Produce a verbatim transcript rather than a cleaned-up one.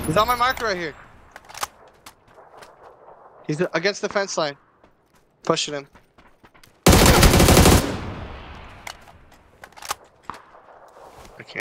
He's on my marker right here. He's against the fence line. Pushing him.